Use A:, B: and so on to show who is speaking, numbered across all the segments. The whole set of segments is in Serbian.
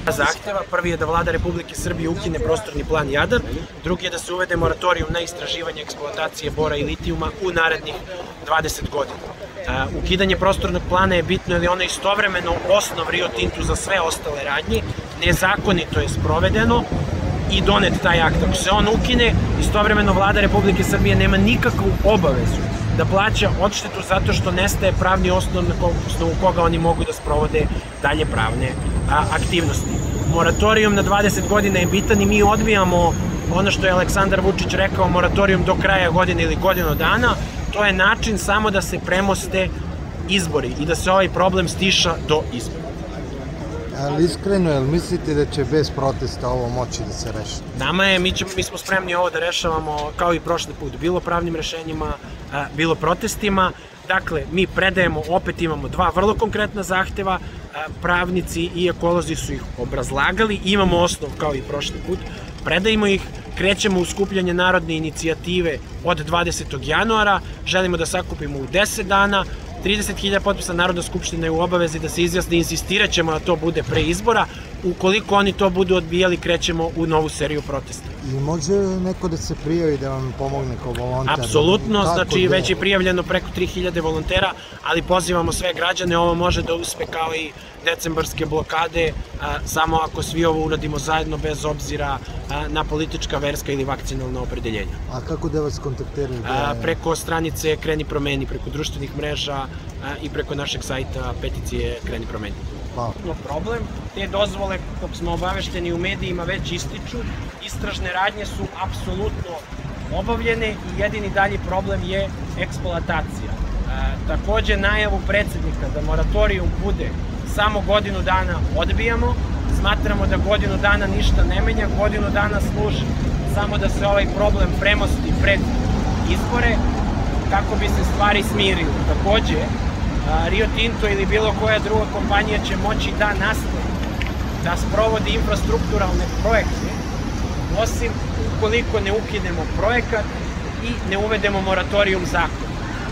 A: zahteva. Prvi je da Vlada Republike Srbije ukine prostorni plan Jadar, drugi je da se uvede moratorijum na istraživanje eksploatacije bora i litijuma u narednih 20 godina. Ukidanje prostornog plana je bitno jer je ono istovremeno osnov Rio Tintu za sve ostale radnje, nezakonito je sprovedeno i donet taj akt. Ako se on ukine, istovremeno Vlada Republike Srbije nema nikakvu obavezu da plaća odštetu zato što nestaje pravni osnov na osnovu koga oni mogu da sprovode dalje pravne aktivnosti. Moratorijum na 20 godina je bitan i mi odbijamo ono što je Aleksandar Vučić rekao, moratorijum do kraja godine ili godinu dana. To je način samo da se premoste izbori i da se ovaj problem stiša do izbora.
B: Ali iskreno, jel mislite da će bez protesta ovo moći da se reši?
A: Mi smo spremni ovo da rešavamo kao i prošli put, bilo pravnim rešenjima, bilo protestima. Dakle, mi predajemo, opet imamo dva vrlo konkretna zahteva, pravnici i ekolozi su ih obrazlagali, imamo osnov kao i prošli put, predajemo ih, krećemo u skupljanje narodne inicijative od 20. januara, želimo da sakupimo u 10 dana, 30.000 potpisa, Narodna skupština je u obavezi da se izjasni, insistirat ćemo da to bude pre izbora. Ukoliko oni to budu odbijali, krećemo u novu seriju protesta.
B: I može neko da se prijavi da vam pomogne kao volonter?
A: Apsolutno, znači već je prijavljeno preko 3.000 volontera, ali pozivamo sve građane, ovo može da uspe kao i decembarske blokade, samo ako svi ovo uradimo zajedno bez obzira na politička, verska ili vakcinalna opredeljenja.
B: A kako da vas kontaktiraju?
A: Preko stranice Kreni promeni, preko društvenih mreža i preko našeg sajta peticije Kreni promeni. Problem, te dozvole, kako smo obavešteni u medijima, već ističu, istražne radnje su apsolutno obavljene i jedini dalji problem je eksploatacija. Takođe, najavu predsednika da moratorijum bude samo godinu dana odbijamo, smatramo da godinu dana ništa ne menja, godinu dana služi samo da se ovaj problem premosti pred izbore kako bi se stvari smirile. Takođe, Rio Tinto ili bilo koja druga kompanija će moći da nastavi da sprovodi infrastrukturalne projekte, osim ukoliko ne ukinemo projekat i ne uvedemo moratorijum zakona.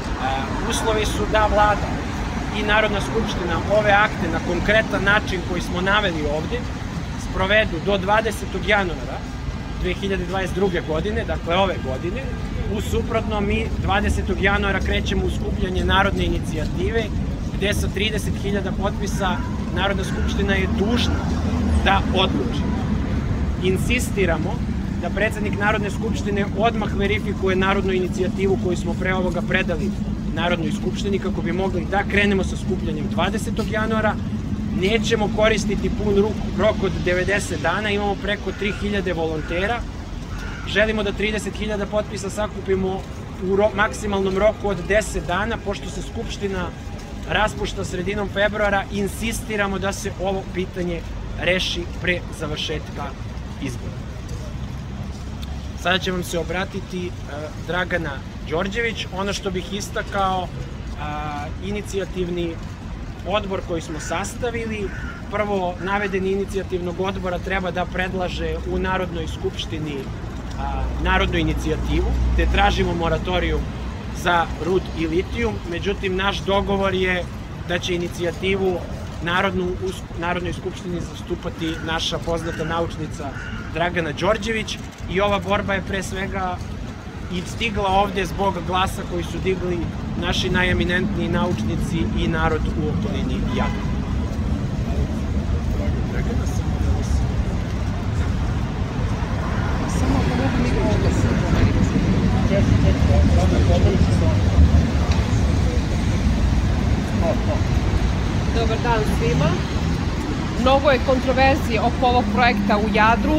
A: Uslovi su da Vlada i Narodna skupština ove akte na konkretan način koji smo naveli ovde sprovedu do 20. januara 2022. godine, dakle ove godine. U suprotno, mi 20. januara krećemo u skupljanje narodne inicijative, gde sa 30.000 potpisa Narodna skupština je dužna da odluči. Insistiramo da predsednik Narodne skupštine odmah verifikuje narodnu inicijativu koju smo pre ovoga predali Narodnoj skupštini kako bi mogli da krenemo sa skupljanjem 20. januara. Nećemo koristiti pun rok od 90 dana, imamo preko 3.000 volontera. Želimo da 30.000 potpisa sakupimo u maksimalnom roku od 10 dana, pošto se Skupština raspušta sredinom februara, insistiramo da se ovo pitanje reši pre završetka izbora. Sada će vam se obratiti Dragana Đorđević. Ono što bih istakao, inicijativni odbor koji smo sastavili, prvo navedeni inicijativnog odbora treba da predlaže u Narodnoj skupštini narodnu inicijativu, gde tražimo moratorijum za rud i litijum. Međutim, naš dogovor je da će inicijativu Narodnoj skupštini zastupati naša poznata naučnica Dragana Đorđević i ova borba je pre svega i stigla ovde zbog glasa koji su digli naši najeminentniji naučnici i narod u okolini Jadrana.
C: Dobar dan svima. Mnogo je kontroverzije oko ovog projekta u Jadru.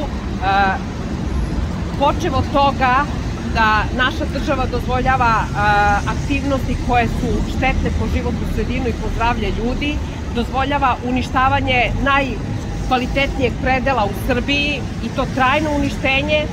C: Počev od toga da naša država dozvoljava aktivnosti koje su štetne po životnu sredinu i po zdravlje ljudi, dozvoljava uništavanje najkvalitetnijeg predela u Srbiji i to trajno uništenje.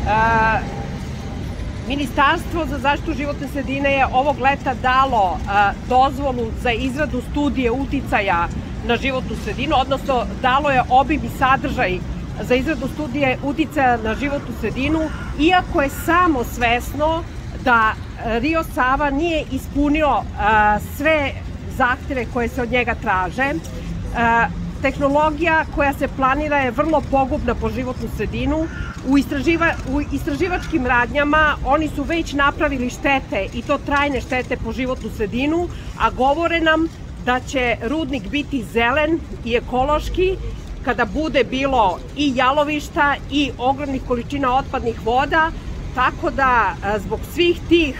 C: Ministarstvo za zaštitu životne sredine je ovog leta dalo dozvolu za izradu studije uticaja na životnu sredinu, odnosno dalo je obim i sadržaj za izradu studije uticaja na životnu sredinu, iako je samo svesno da Rio Sava nije ispunio sve zahteve koje se od njega traže. tehnologija koja se planira je vrlo pogubna po životnu sredinu. U istraživačkim radnjama oni su već napravili štete, i to trajne štete po životnu sredinu, a govore nam da će rudnik biti zelen i ekološki kada bude bilo i jalovišta i ogromnih količina otpadnih voda, tako da zbog svih tih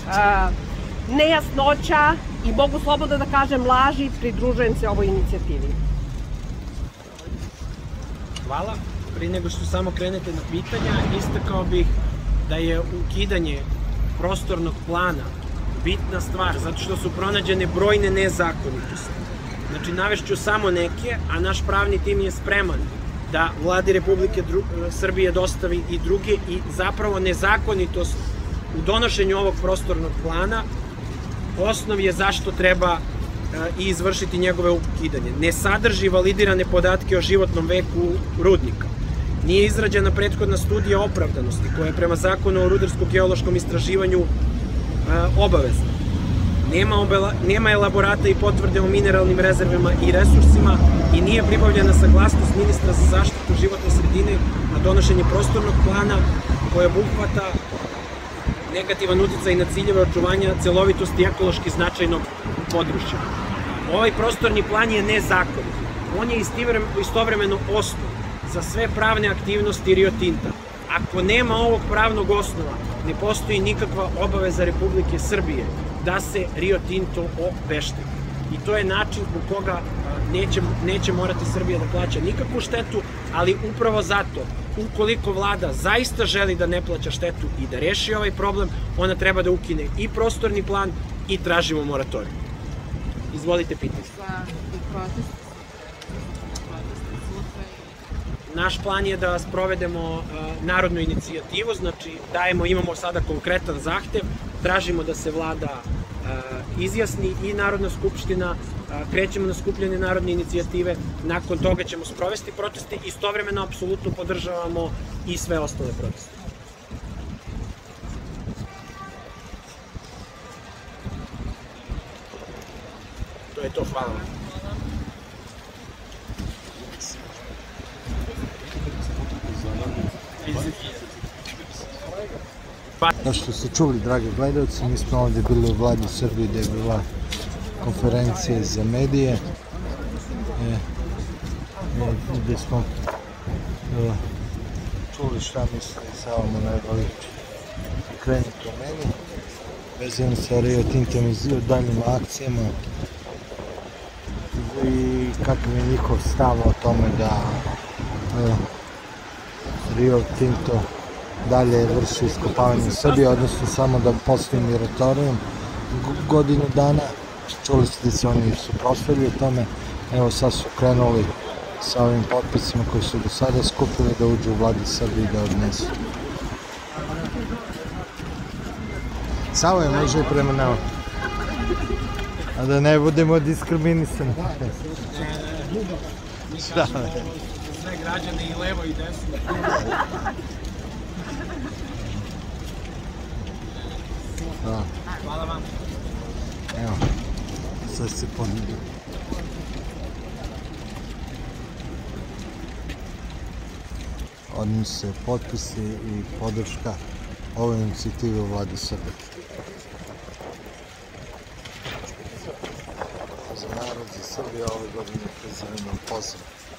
C: nejasnoća i mogu slobodno da kažem laži, pridružujem se ovoj inicijativi.
A: Hvala. Prije nego što samo krenete na pitanja, istakao bih da je ukidanje prostornog plana bitna stvar, zato što su pronađene brojne nezakonitosti. Znači, navešću samo neke, a naš pravni tim je spreman da Vladi Republike Srbije dostavi i druge, i zapravo nezakonitost u donošenju ovog prostornog plana osnov je zašto treba i izvršiti njegove ukidanje. Ne sadrži validirane podatke o životnom veku rudnika. Nije izrađena prethodna studija opravdanosti, koja je prema zakonu o rudarsko-geološkom istraživanju obavezna. Nema elaborata i potvrde o mineralnim rezervama i resursima i nije pribavljena saglasnost ministra za zaštitu životne sredine na donošenje prostornog plana koje obuhvata negativan uticaj na ciljeve očuvanja celovitosti ekološki značajnog područja. Ovaj prostorni plan je nezakonit. On je istovremeno osnov za sve pravne aktivnosti Rio Tinta. Ako nema ovog pravnog osnova, ne postoji nikakva obaveza Republike Srbije da se Rio Tinto obešteti. I to je način zbog koga neće morati Srbija da plaća nikakvu štetu, ali upravo zato, ukoliko vlada zaista želi da ne plaća štetu i da reši ovaj problem, ona treba da ukine i prostorni plan i tražimo moratorij. Izvolite, pitanje. Naš plan je da sprovedemo narodnu inicijativu, znači imamo sada konkretan zahtev, tražimo da se vlada izjasni i Narodna skupština, krećemo na skupljanje narodne inicijative, nakon toga ćemo sprovesti proteste, istovremeno apsolutno podržavamo i sve ostale proteste. To je to, hvala vam.
B: Kao što ste čuli, dragi gledalci, mi smo ovdje bili u Vladi Srbije gdje je bila konferencija za medije gdje smo čuli šta misli Savo Manojlović i Kreni promeni vezano sa Rio Tintom i daljim akcijama i kakav je njihov stav o tome da Rio Tinto dalje vrši iskopavanje u Srbiji, odnosno samo da postoji moratorij godinu dana. Čuli ste da se oni suprotstavljaju tome. Evo sad su krenuli sa ovim potpisima koji su do sada skupili da uđu u Vladi Srbije i da odnesu. Samo je može i prema nama. A da ne budemo diskriminisani.
A: Šta? Sve građane i levo i desno. Hvala vam.
B: Evo, sad se ponudi. Odnose potpisi i podrška ove inicijative u Vladi Srbije. Za narod, za Srbiju ove godine preziramo poziv.